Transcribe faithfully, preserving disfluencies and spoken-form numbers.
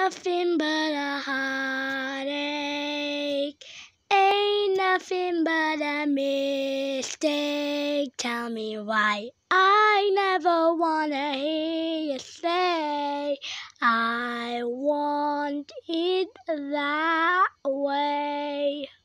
nothing but a heartache. Ain't nothing but a mistake. Tell me why I never wanna hear you say I want it that way.